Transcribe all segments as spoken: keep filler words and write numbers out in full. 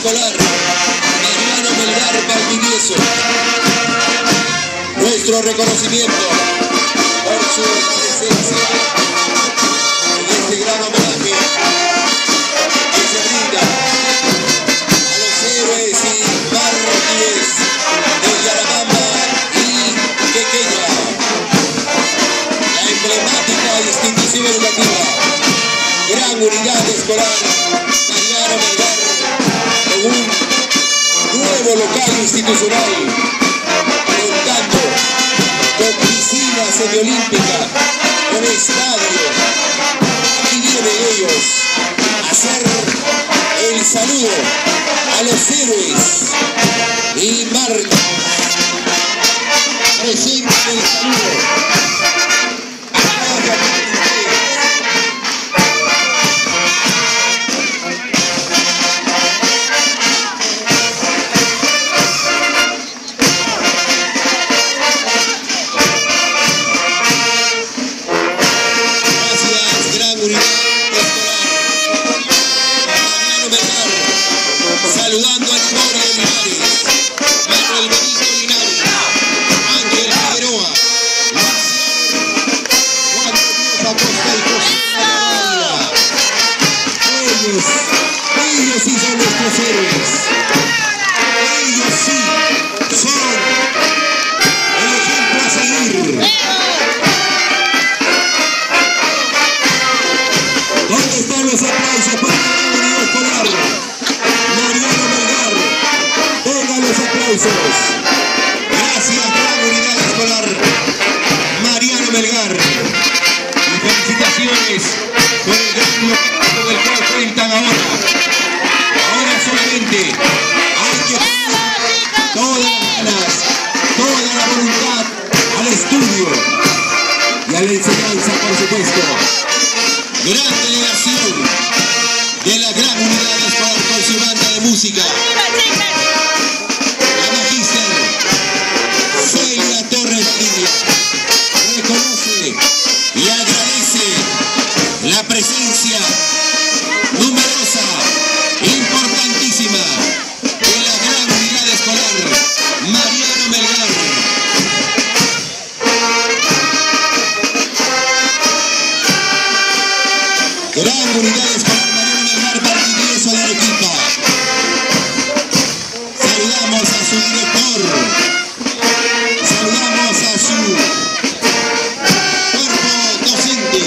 Escolar Mariano Melgar Valdivieso. Nuestro reconocimiento por su presencia en este gran homenaje que se brinda a los héroes y mártires de Yarabamba y Quequeya, la emblemática institución educativa, Gran Unidad Escolar Mariano Melgar, con un nuevo local institucional, contando con piscina semiolímpica, con estadio. Aquí vienen ellos a hacer el saludo a los héroes y mártires. Presenten el saludo. Saludando a Liborio Linares, Manuel Benito Linares, Ángel Figueroa, Juan Dios Acosta y José María. Ellos, ellos sí son nuestros héroes. Ellos sí son el ejemplo a seguir. ¿Dónde están los aplausos para la Unidad Escolar Mariano Melgar? Pongan los aplausos. Gracias, Gran Unidad Escolar Mariano Melgar. Y felicitaciones por el gran local con el cual cuentan ahora. Ahora solamente hay que poner todas las ganas, toda la voluntad al estudio y a la enseñanza, por supuesto. Gran delegación de la Gran Unidad Escolar con su banda de música. La magíster Celia Torres Lidia reconoce y agradece la presencia numerosa, importantísima, de la Gran Unidad Escolar Mariano Melgar. Gran Unidad Escolar Mariano Melgar Valdivieso de Arequipa. Saludamos a su director, saludamos a su cuerpo docente.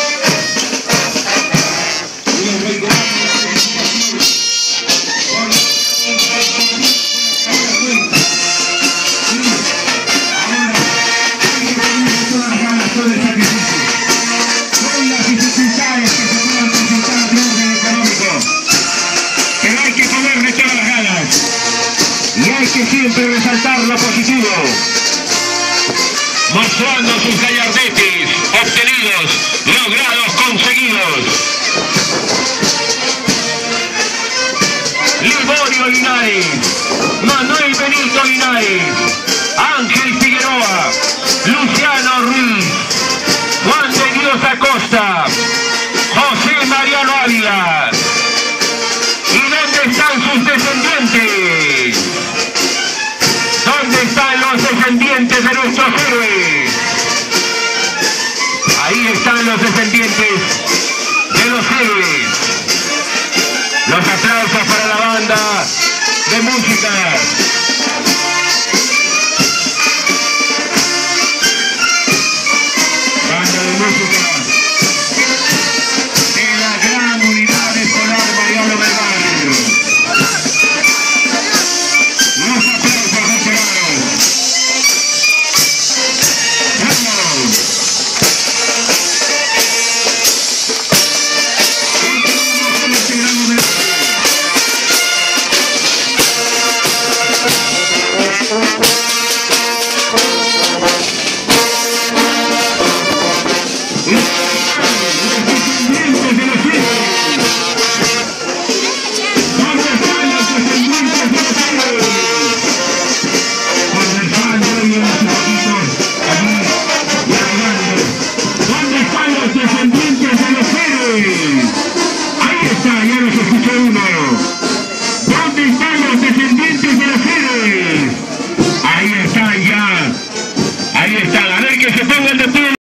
Y les reiteramos la felicitación por la cuenta. Y ahora hay que poner todas las ganas, todo el sacrificio. Son las dificultades que se puedan presentar de orden económico, pero hay que ponerle todas las ganas y hay que siempre resaltar lo positivo, mostrando sus gallardetes obtenidos, logrados, conseguidos. Liborio Linares, Manuel Benito Linares, Ángel Figueroa, Luciano Ruiz, Juan de Dios Acosta, José Mariano Ávila. ¿Y dónde están sus descendientes? ¿Dónde están los descendientes de nuestros héroes? Ahí están los descendientes de los héroes. Los aplausos para la banda de música. Banda de música de la Gran Unidad Escolar Mariano Melgar. Los aplausos esperados. ¡Vamos! Continuamos con este gran homenaje. ¿Dónde están los descendientes de los Jerez? Ahí están ya